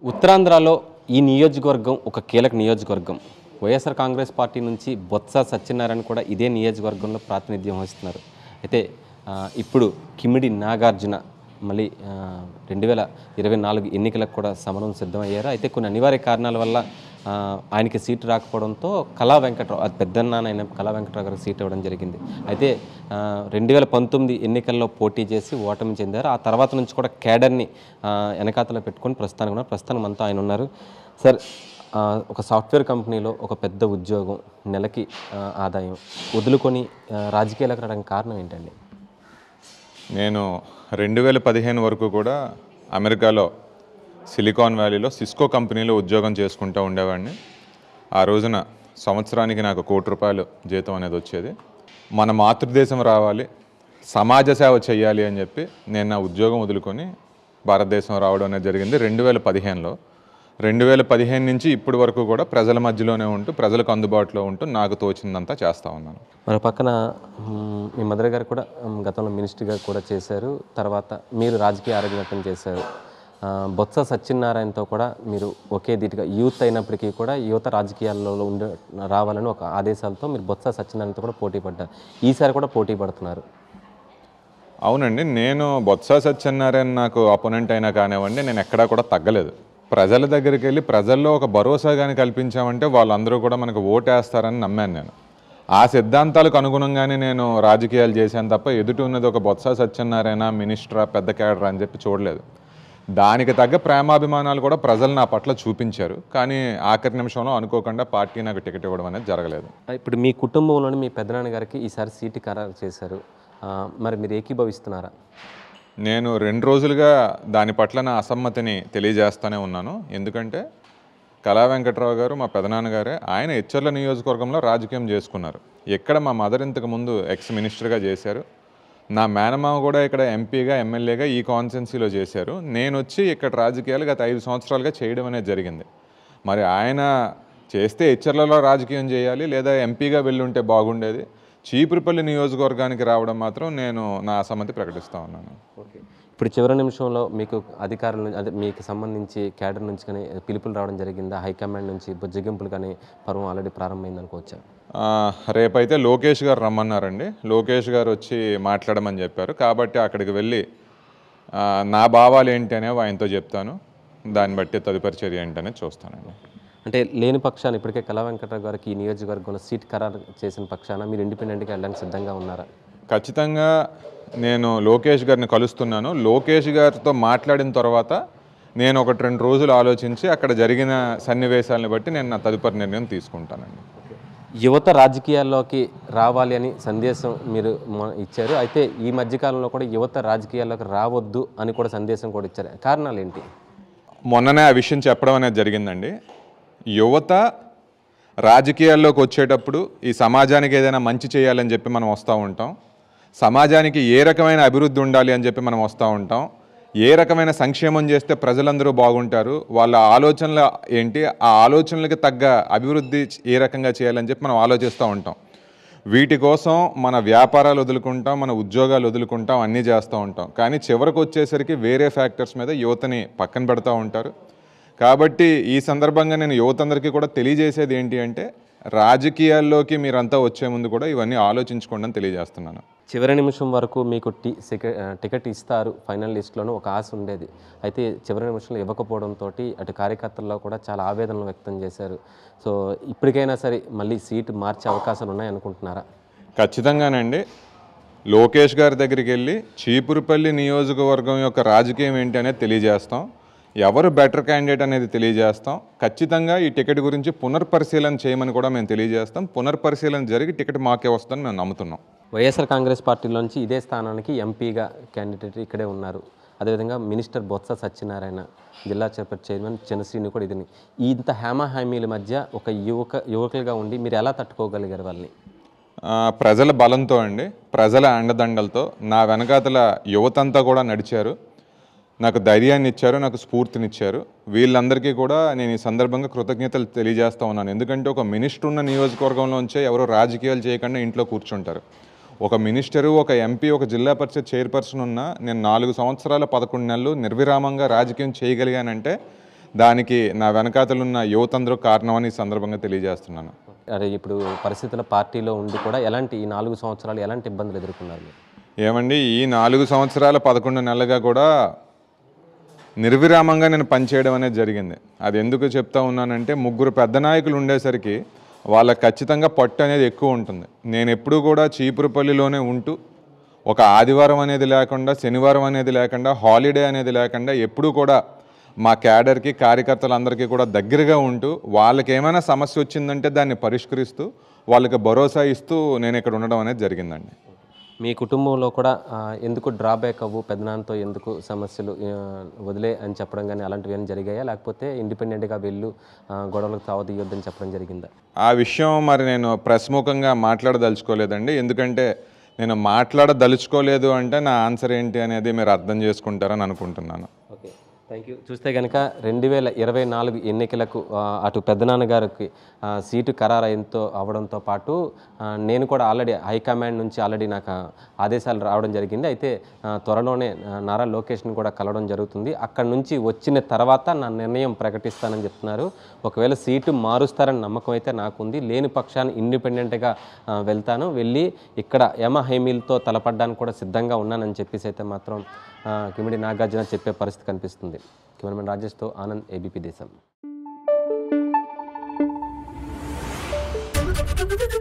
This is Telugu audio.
ఉత్తరాంధ్రలో ఈ నియోజకవర్గం ఒక కీలక నియోజకవర్గం. వైఎస్ఆర్ కాంగ్రెస్ పార్టీ నుంచి బొత్స సత్యనారాయణ కూడా ఇదే నియోజకవర్గంలో ప్రాతినిధ్యం వహిస్తున్నారు. అయితే ఇప్పుడు కిమిడి నాగార్జున మళ్ళీ 2024 ఎన్నికలకు కూడా సమరం సిద్ధమయ్యారు. అయితే కొన్ని అనివార్య కారణాల వల్ల ఆయనకి సీటు రాకపోవడంతో కళా వెంకట్రావు, అది పెద్దన్నైన కళా వెంకట్రావు గారికి సీట్ ఇవ్వడం జరిగింది. అయితే 2019 ఎన్నికల్లో పోటీ చేసి ఓటమి చెందారు. ఆ తర్వాత నుంచి కూడా కేడర్ని వెనకాతలో పెట్టుకొని ప్రస్తుతానికి అంతా ఆయన ఉన్నారు. సార్, ఒక సాఫ్ట్వేర్ కంపెనీలో ఒక పెద్ద ఉద్యోగం, నెలకి ఆదాయం వదులుకొని రాజకీయాలకు రావడానికి కారణం ఏంటండి? నేను 2015 వరకు కూడా అమెరికాలో సిలికాన్ వ్యాలీలో సిస్కో కంపెనీలో ఉద్యోగం చేసుకుంటూ ఉండేవాడిని. ఆ రోజున సంవత్సరానికి నాకు ₹1,00,00,000 జీతం అనేది వచ్చేది. మన మాతృదేశం రావాలి, సమాజ సేవ చేయాలి అని చెప్పి నేను నా ఉద్యోగం వదులుకొని భారతదేశం రావడం అనేది జరిగింది 2015లో. 2015 నుంచి ఇప్పటి వరకు కూడా ప్రజల మధ్యలోనే ఉంటూ, ప్రజలకు అందుబాటులో ఉంటూ నాకు తోచిందంతా చేస్తూ ఉన్నాను. మరి పక్కన మీ మదర్ గారు కూడా గతంలో మినిస్టర్గా కూడా చేశారు. తర్వాత మీరు రాజకీయ ఆరోగ్యం చేశారు. బొత్స సత్యనారాయణతో కూడా మీరు ఒకే ధీటుగా యూత్ అయినప్పటికీ కూడా యువత రాజకీయాల్లో రావాలని ఒక ఆదేశాలతో మీరు బొత్స సత్యనారాయణతో కూడా పోటీ పడ్డారు. ఈసారి కూడా పోటీ పడుతున్నారు. అవునండి, నేను బొత్స సత్యనారాయణ నాకు అపోనెంట్ అయినా కానివ్వండి, నేను ఎక్కడా కూడా తగ్గలేదు. ప్రజల దగ్గరికి వెళ్ళి ప్రజల్లో ఒక భరోసా కానీ కల్పించామంటే వాళ్ళందరూ కూడా మనకు ఓటేస్తారని నమ్మాను నేను. ఆ సిద్ధాంతాలకు అనుగుణంగానే నేను రాజకీయాలు చేశాను తప్ప ఎదుటి ఉన్నది ఒక బొత్స సత్యనారాయణ మినిస్టరా, పెద్ద క్యాడర్ అని చెప్పి చూడలేదు. దానికి తగ్గ ప్రేమాభిమానాలు కూడా ప్రజలు నా పట్ల చూపించారు. కానీ ఆఖరి నిమిషంలో అనుకోకుండా పార్టీ నాకు టికెట్ ఇవ్వడం అనేది జరగలేదు. ఇప్పుడు మీ కుటుంబంలోని మీ పెద్దనాన్న గారికి ఈసారి సీటు ఖరారు చేశారు. మరి మీరు ఏకీభవిస్తున్నారా? నేను 2 రోజులుగా దాని పట్ల నా అసమ్మతిని తెలియజేస్తూనే ఉన్నాను. ఎందుకంటే కళా వెంకట్రావు గారు మా పెదనాన్నగారే, ఆయన ఎచ్చర్ల నియోజకవర్గంలో రాజకీయం చేసుకున్నారు. ఎక్కడ మా మదర్ ఇంతకు ముందు ఎక్స్ మినిస్టర్గా చేశారు. నా మేనమామ కూడా ఇక్కడ ఎంపీగా, ఎమ్మెల్యేగా ఈ కాన్స్టిట్యున్సీలో చేశారు. నేను వచ్చి ఇక్కడ రాజకీయాలు గత 5 సంవత్సరాలుగా చేయడం అనేది జరిగింది. మరి ఆయన చేస్తే ఎచ్చర్లలో రాజకీయం చేయాలి, లేదా ఎంపీగా వెళ్ళుంటే బాగుండేది. చీపురుపల్లి నియోజకవర్గానికి రావడం మాత్రం నేను నా అసమ్మతి ప్రకటిస్తూ ఉన్నాను. ఓకే, ఇప్పుడు చివరి నిమిషంలో మీకు అధికారులు, అదే మీకు సంబంధించి కేడర్ నుంచి కానీ పిలుపులు రావడం జరిగిందా? హైకమాండ్ నుంచి బుజ్జగింపులు కానీ పర్వం ఆల్రెడీ ప్రారంభమైంది అనుకోవచ్చా? రేపైతే లోకేష్ గారు రమ్మన్నారండి. లోకేష్ గారు వచ్చి మాట్లాడమని చెప్పారు. కాబట్టి అక్కడికి వెళ్ళి నా భావాలు ఏంటి అనేవి ఆయనతో చెప్తాను. దాన్ని బట్టి తదుపరి చర్య ఏంటనేది చూస్తానండి. అంటే లేని పక్షాన ఇప్పటికే కళా వెంకట్రావు గారికి ఈ నియోజకవర్గంలో సీట్ ఖరారు చేసిన పక్షాన మీరు ఇండిపెండెంట్గా వెళ్ళడానికి సిద్ధంగా ఉన్నారా? ఖచ్చితంగా నేను లోకేష్ గారిని కలుస్తున్నాను. లోకేష్ గారితో మాట్లాడిన తర్వాత నేను 1-2 రోజులు ఆలోచించి అక్కడ జరిగిన సన్నివేశాలను బట్టి నేను నా తదుపరి నిర్ణయం తీసుకుంటానండి. యువత రాజకీయాల్లోకి రావాలి అని సందేశం మీరు ఇచ్చారు. అయితే ఈ మధ్యకాలంలో కూడా యువత రాజకీయాల్లోకి రావద్దు అని కూడా సందేశం కూడా ఇచ్చారు. కారణాలు ఏంటి? మొన్ననే ఆ విషయం చెప్పడం అనేది జరిగిందండి. యువత రాజకీయాల్లోకి వచ్చేటప్పుడు ఈ సమాజానికి ఏదైనా మంచి చేయాలని చెప్పి మనం వస్తూ ఉంటాం. సమాజానికి ఏ రకమైన అభివృద్ధి ఉండాలి అని చెప్పి మనం వస్తూ ఉంటాం. ఏ రకమైన సంక్షేమం చేస్తే ప్రజలందరూ బాగుంటారు, వాళ్ళ ఆలోచనలు ఏంటి, ఆ ఆలోచనలకు తగ్గ అభివృద్ధి ఏ రకంగా చేయాలని చెప్పి మనం ఆలోచిస్తూ ఉంటాం. వీటి కోసం మన వ్యాపారాలు వదులుకుంటాం, మన ఉద్యోగాలు వదులుకుంటాం, అన్నీ చేస్తూ ఉంటాం. కానీ చివరికి వచ్చేసరికి వేరే ఫ్యాక్టర్స్ మీద యువతని పక్కన పెడతా ఉంటారు. కాబట్టి ఈ సందర్భంగా నేను యువతందరికీ కూడా తెలియజేసేది ఏంటి అంటే, రాజకీయాల్లోకి మీరంతా వచ్చే ముందు కూడా ఇవన్నీ ఆలోచించుకోండి అని తెలియజేస్తున్నాను. చివరి నిమిషం వరకు మీకు టికెట్ ఇస్తారు ఫైనల్ లిస్ట్లోనూ ఒక ఆశ ఉండేది. అయితే చివరి నిమిషంలో ఇవ్వకపోవడంతో అటు కార్యకర్తల్లో కూడా చాలా ఆవేదనలు వ్యక్తం చేశారు. సో ఇప్పటికైనా సరే మళ్ళీ సీటు మార్చే అవకాశాలు ఉన్నాయనుకుంటున్నారా? ఖచ్చితంగానండి. లోకేష్ గారి దగ్గరికి వెళ్ళి చీపురుపల్లి నియోజకవర్గం యొక్క రాజకీయం ఏంటి అనేది తెలియజేస్తాం. ఎవరు బెటర్ క్యాండిడేట్ అనేది తెలియజేస్తాం. ఖచ్చితంగా ఈ టికెట్ గురించి పునర్పరిశీలన చేయమని కూడా మేము తెలియజేస్తాం. పునర్పరిశీలన జరిగి టికెట్ మాకే వస్తుందని మేము నమ్ముతున్నాం. వైఎస్ఆర్ కాంగ్రెస్ పార్టీలోంచి ఇదే స్థానానికి ఎంపీగా క్యాండిడేట్ ఇక్కడే ఉన్నారు. అదేవిధంగా మినిస్టర్ బొత్స సత్యనారాయణ, జిల్లా చైర్మన్ చంద్రశ్రీని కూడా ఇది. ఇంత హామీల మధ్య ఒక యువకులుగా ఉండి మీరు ఎలా తట్టుకోగలిగారు వాళ్ళని? ప్రజల బలంతో అండి, ప్రజల అండదండలతో నా వెనకాతల యువతంతా కూడా నడిచారు. నాకు ధైర్యాన్ని ఇచ్చారు, నాకు స్ఫూర్తినిచ్చారు. వీళ్ళందరికీ కూడా నేను ఈ సందర్భంగా కృతజ్ఞతలు తెలియజేస్తూ ఉన్నాను. ఎందుకంటే ఒక మినిస్టర్ ఉన్న నియోజకవర్గంలోంచే ఎవరో రాజకీయాలు చేయకుండా ఇంట్లో కూర్చుంటారు. ఒక మినిస్టరు, ఒక ఎంపీ, ఒక జిల్లా పరిషత్ చైర్పర్సన్ ఉన్న నేను 4 సంవత్సరాల 11 నెలలు నిర్విరామంగా రాజకీయం చేయగలిగానంటే దానికి నా వెనకాతలున్న యువతందరూ కారణమని ఈ సందర్భంగా తెలియజేస్తున్నాను. అదే ఇప్పుడు పరిస్థితుల పార్టీలో ఉండి కూడా ఎలాంటి ఈ 4 సంవత్సరాలు ఎలాంటి ఇబ్బందులు ఎదుర్కొన్నారు మీరు? ఏమండి, ఈ 4 సంవత్సరాల 11 నెలలుగా కూడా నిర్విరామంగా నేను పనిచేయడం అనేది జరిగింది. అది ఎందుకు చెప్తా ఉన్నానంటే, ముగ్గురు పెద్ద నాయకులు ఉండేసరికి వాళ్ళకి ఖచ్చితంగా పట్టు అనేది ఎక్కువ ఉంటుంది. నేను ఎప్పుడూ కూడా చీపురుపల్లిలోనే ఉంటూ ఒక ఆదివారం అనేది లేకుండా, శనివారం అనేది లేకుండా, హాలిడే అనేది లేకుండా ఎప్పుడూ కూడా మా క్యాడర్కి, కార్యకర్తలందరికీ కూడా దగ్గరగా ఉంటూ వాళ్ళకి ఏమైనా సమస్య వచ్చిందంటే దాన్ని పరిష్కరిస్తూ వాళ్ళకి భరోసా ఇస్తూ నేను ఇక్కడ ఉండడం అనేది జరిగిందండి. మీ కుటుంబంలో కూడా ఎందుకు డ్రాబ్యాక్ అవ్వు, పెద్దనాన్నతో ఎందుకు సమస్యలు వదిలే అని చెప్పడం కానీ అలాంటివి ఏమైనా జరిగాయా? లేకపోతే ఇండిపెండెంట్గా వెళ్ళు, గొడవలకు తావదీయొద్దని చెప్పడం జరిగిందా? ఆ విషయం మరి నేను ప్రస్ముఖంగా మాట్లాడదలుచుకోలేదండి. ఎందుకంటే నేను మాట్లాడదలుచుకోలేదు అంటే నా ఆన్సర్ ఏంటి అనేది మీరు అర్థం చేసుకుంటారని అనుకుంటున్నాను. Okay, thank you. చూస్తే కనుక 2024 ఎన్నికలకు అటు పెద్దనాన్నగారికి సీటు ఖరారు అవడంతో పాటు నేను కూడా ఆల్రెడీ హైకమాండ్ నుంచి ఆల్రెడీ నాకు ఆదేశాలు రావడం జరిగింది. అయితే త్వరలోనే నారా లోకేష్ని కూడా కలవడం జరుగుతుంది. అక్కడి నుంచి వచ్చిన తర్వాత నా నిర్ణయం ప్రకటిస్తానని చెప్తున్నారు. ఒకవేళ సీటు మారుస్తారని నమ్మకం అయితే నాకుంది. లేని పక్షాన్ని ఇండిపెండెంట్గా వెళ్తాను, వెళ్ళి ఇక్కడ యమ హైమీలతో తలపడ్డానికి కూడా సిద్ధంగా ఉన్నానని చెప్పేసి అయితే మాత్రం కిమిడి నాగార్జున చెప్పే పరిస్థితి కనిపిస్తుంది. కెమెరామెన్ రాజేష్తో ఆనంద్, ఏబీపీ దేశం.